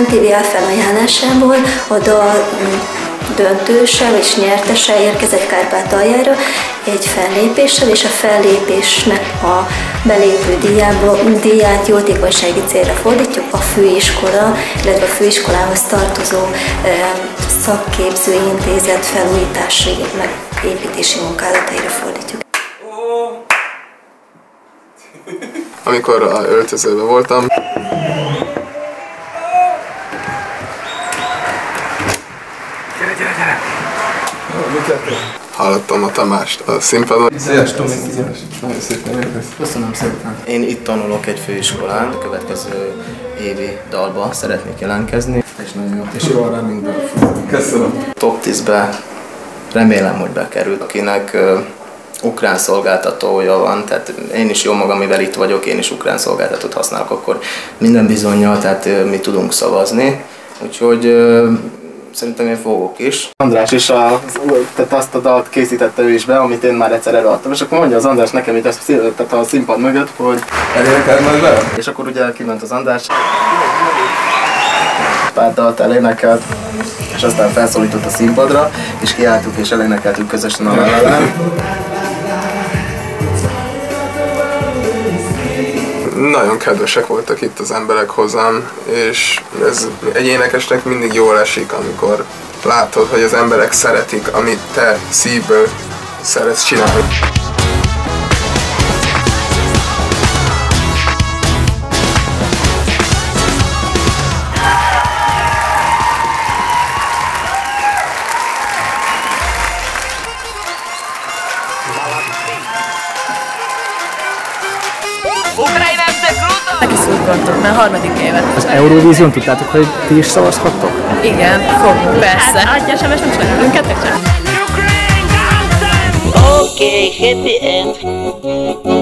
MTV felajánlásából a dal döntőse, vagyis nyertese érkezett Kárpátaljára egy fellépéssel, és a fellépésnek a belépő díját jótékonysági célra fordítjuk a főiskola, illetve a főiskolához tartozó szakképző intézet felújítási, meg építési munkálataira fordítjuk. Amikor a öltözőben voltam, hallottam a Tamást a színpadon. Széles Tomi, nagyon szépen érkezz. Köszönöm szépen. Én itt tanulok egy főiskolán, a következő évi dalba szeretnék jelentkezni. És nagyon jó. És jó arra minden. Köszönöm. Top 10-be remélem, hogy bekerült, akinek ukrán szolgáltatója van, tehát én is jó magam, mivel itt vagyok, én is ukrán szolgáltatót használok, akkor minden bizonnyal, tehát mi tudunk szavazni. Úgyhogy szerintem én fogok is. András is tehát azt a dalt készítette ő is be, amit én már egyszer előadtam, és akkor mondja az András nekem itt tehát a színpad mögött, hogy elénekel majd be? És akkor ugye kiment az András, pár dalt elénekelt, és aztán felszólított a színpadra, és kiálltuk és elénekeltük közösen a lelelen. Nagyon kedvesek voltak itt az emberek hozzám, és ez egy énekesnek mindig jól esik, amikor látod, hogy az emberek szeretik, amit te szívből szeretsz csinálni. Neki szurkoltok, már harmadik évet. Az Eurovízión tudtátok, hogy ti is szavazhattok? Igen, fogunk, persze. Hát, adja SMS, most megölünk kettőt sem. Okay, happy end.